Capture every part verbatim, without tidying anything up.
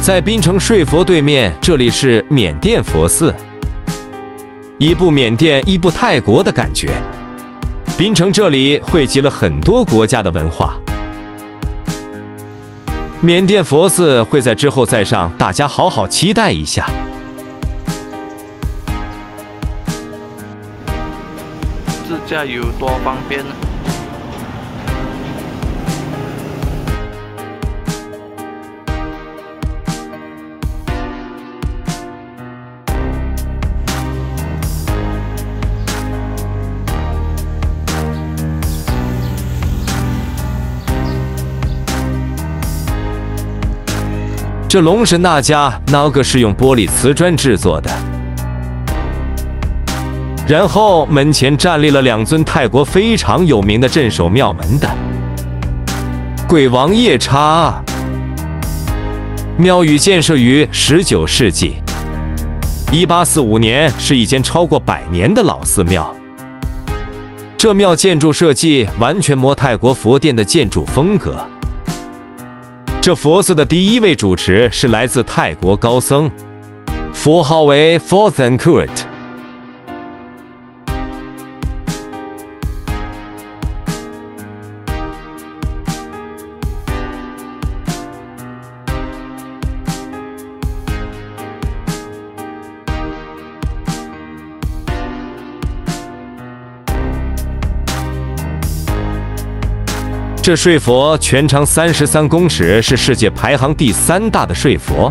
在槟城睡佛对面，这里是缅甸佛寺，一部缅甸，一部泰国的感觉。槟城这里汇集了很多国家的文化。缅甸佛寺会在之后再上，大家好好期待一下。 自驾游多方便呢？ 这龙神那家那个是用玻璃瓷砖制作的，然后门前站立了两尊泰国非常有名的镇守庙门的鬼王夜叉。庙宇建设于十九世纪，一八四五年，是一间超过百年的老寺庙。这庙建筑设计完全模泰国佛殿的建筑风格。这佛寺的第一位主持是来自泰国高僧，佛号为 Fourth Angkut。这睡佛全长三十三公尺，是世界排行第三大的睡佛。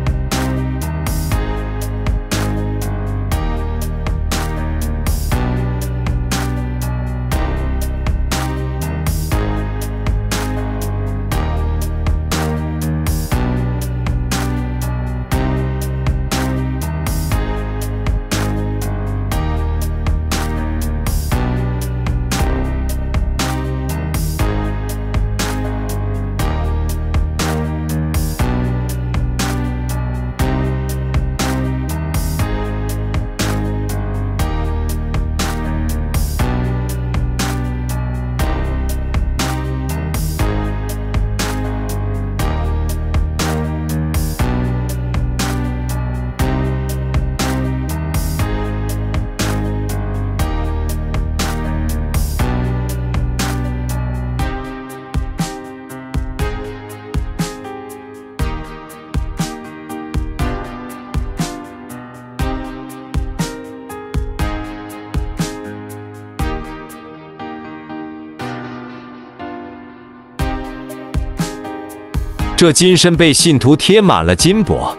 这金身被信徒贴满了金箔。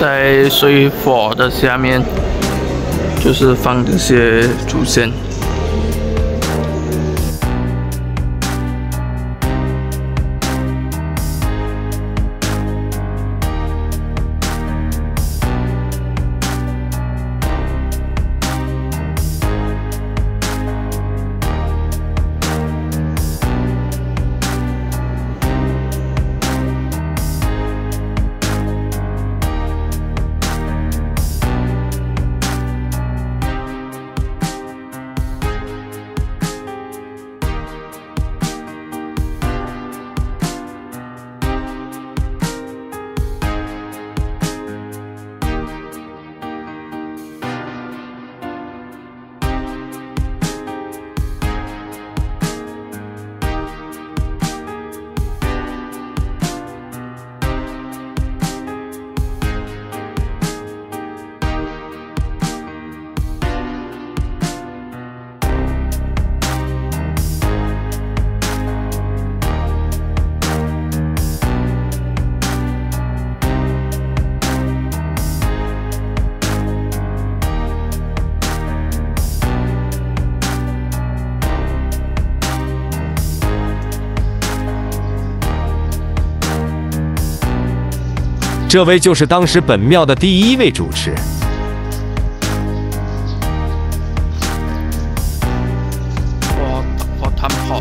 在水火的下面，就是放这些祖先。 这位就是当时本庙的第一位主持。 我我探泡。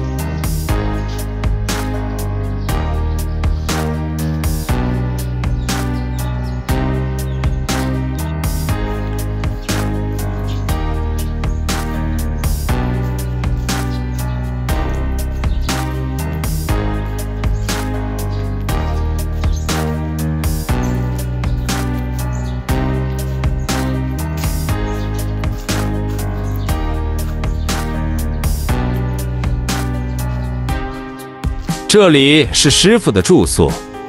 这里是师傅的住所。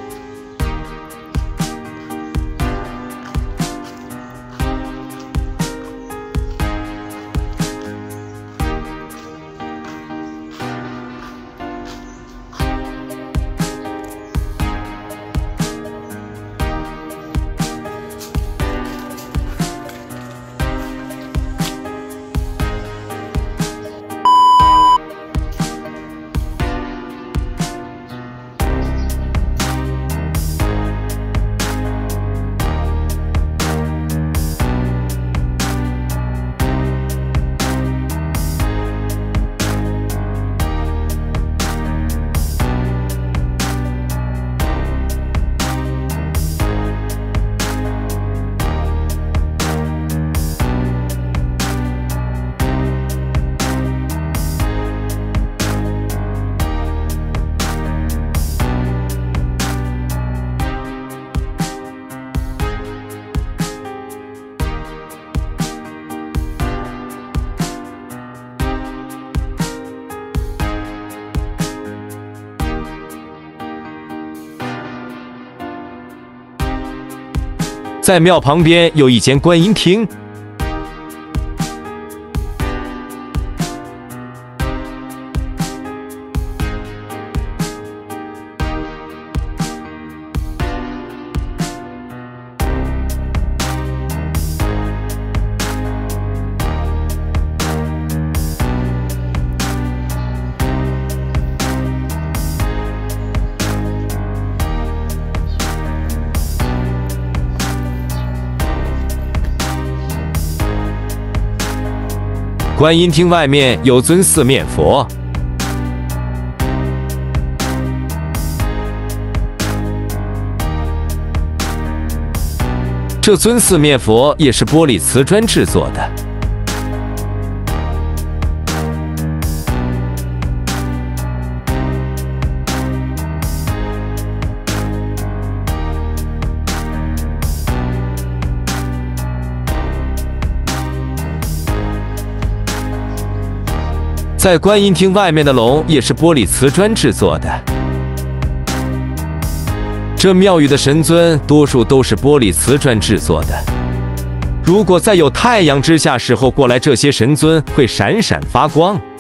在庙旁边有一间观音厅，观音厅外面有尊四面佛，这尊四面佛也是玻璃瓷砖制作的。在观音厅外面的龙也是玻璃瓷砖制作的。这庙宇的神尊多数都是玻璃瓷砖制作的。如果在有太阳之下时候过来，这些神尊会闪闪发光。